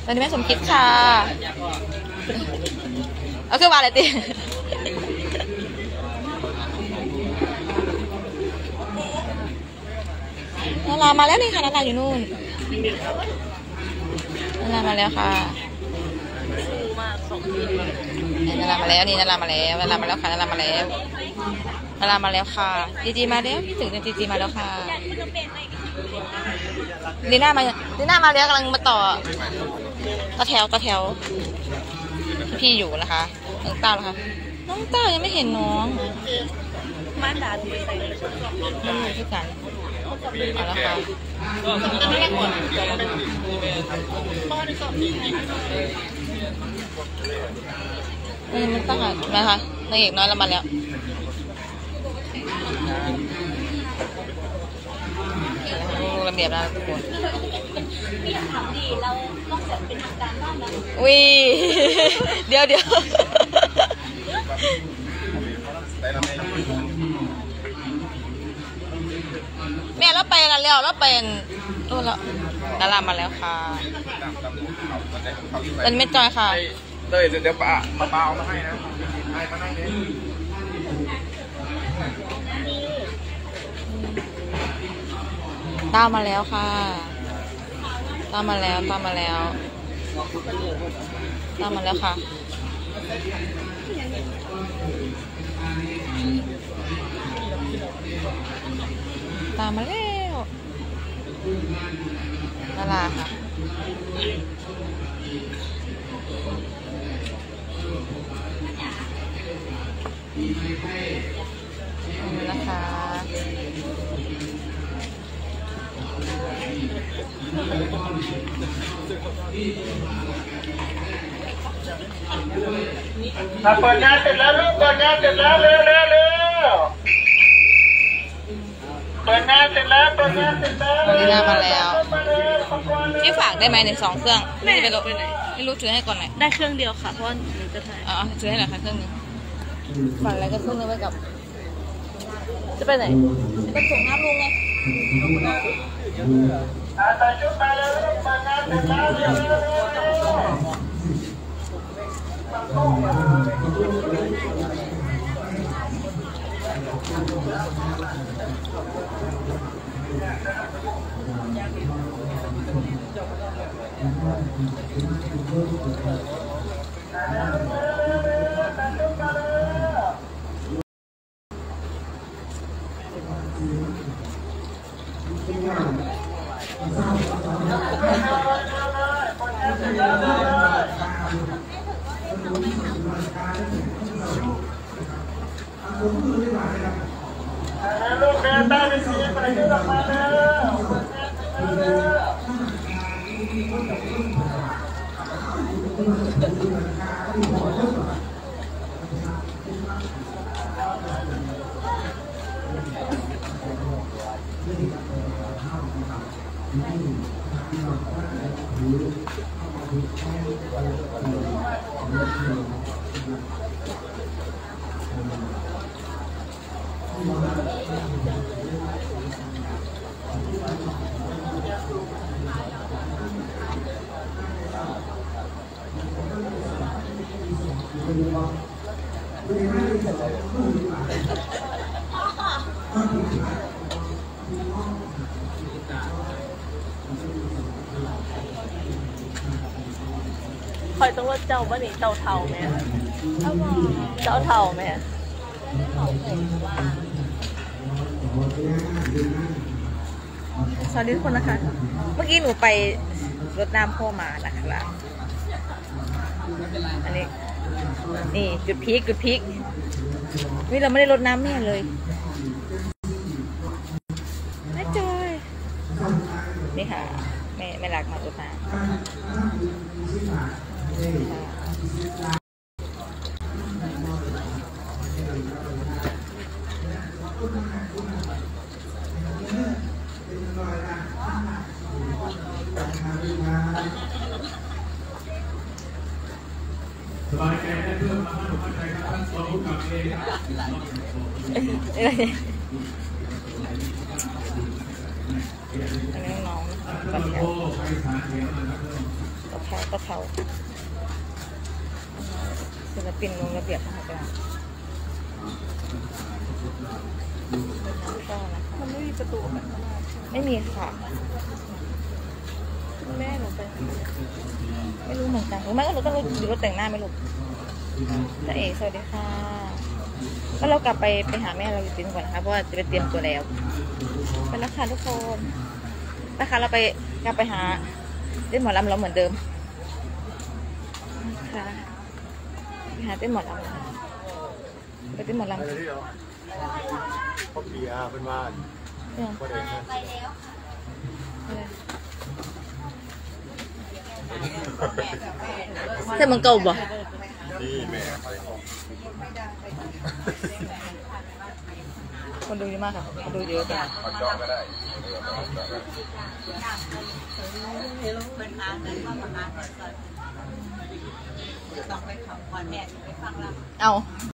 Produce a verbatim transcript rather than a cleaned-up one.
ตอนนี้แม่สมคิดค่ะเอาขึ้นมาเลยตินารามาแล้วนี่ค่ะนาราอยู่นู่นนารามาแล้วค่ะนารามาแล้วนี่นารามาแล้วนารามาแล้วค่ะนารามาแล้วนารามาแล้วค่ะจีจีมาแล้วพี่ถึงจีจีมาแล้วค่ะดีน่ามาดีน่ามาแล้วกำลังมาต่อต่อแถวต่อแถวพี่อยู่นะคะน้องเต้าเหรอคะน้องเต้ายังไม่เห็นน้องมาด่าที่ใส่มันอยู่ที่กันเอาละค่ะนี่มันตั้งอ่ะนะคะนางเอกน้อยเรามาแล้วระเบียบนะทุกคนพี่ถามดีเราต้องเสร็จเป็นทางการบ้านนะวิเดี๋ยวเดี๋ยวแม่เราไปกันแล้วเราไปนู่นแล้วดารามาแล้วค่ะเป็นเม็ดจอยค่ะเดี๋ยวเดี๋ยวป้าป้าเอามาให้นะให้มาให้เนี่ยตามมาแล้วค่ะตามมาแล้วตามมาแล้วตามมาแล้วค่ะตามมาแล้วดาราค่ะนี่นะคะเปิดงานเสร็จแล้วลูกเปิดงานเสร็จแล้วเร็วเร็วเร็วเปิดงานเสร็จแล้วเปิดงานเสร็จแล้ววันนี้น่ามาแล้วพี่ฝากได้ไหมในสองเครื่องไม่ไปลบไปไหนไม่รู้ถือให้ก่อนหน่อยได้เครื่องเดียวค่ะเพราะหนูจะถ่ายอ๋อถือให้หน่อยค่ะเครื่องนึงฝากอะไรก็เครื่องนึงไว้กับจะไปไหนไปส่งน้ำลุงไงแต่ชุดมาแล้วเปิดงานเสร็จแล้วเร็วเร็วเร็วลูกเดินได้ไปสีใส่ชุดออกมาแล้วคอยต้องรถเจ้าบ้านนี้เจ้าเท่าไหมเจ้าเท่าไหมสวัสดีทุกคนนะคะเมื่อกี้หนูไปรดน้ำพ่อมานะคะอันนี้นี่จุดพีคจุดพีคนี่เราไม่ได้รดน้ำแม่เลยแม่จอยนี่ค่ะแม่แม่รักมารดน้ำสบายใจได้เพิ่มมาให้ผมเข้าใจครับท่านสอนผู้กับเองอะไรอันนี้น้องๆต่อแถวต่อแถวต่อแถวศิลปินลงระเบียบนะคะจ้ะมันไม่มีประตูแบบไม่มีค่ะแม่หนูไปไม่รู้เหมือนกันหรือไม่ก็หนูต้องดูรถแต่งหน้าไม่รู้จ้าเอ๋สวัสดีค่ะก็เรากลับไปไปหาแม่เราจริงๆก่อนนะคะเพราะว่าจะไปเตรียมตัวแล้วไปแล้วค่ะทุกคนนะคะเราไปกลับไปหาเต้นหมอลำเราเหมือนเดิมนะคะไปหาเต้นหมอลำไปเต้นหมอลำพ่อเบียร์เป็นบ้านพ่อเด็กนะใช่มังเก่าบ่นี่แม่คนดูเยอะมากค่ะคนดูเยอะจังขอจองก็ได้เอา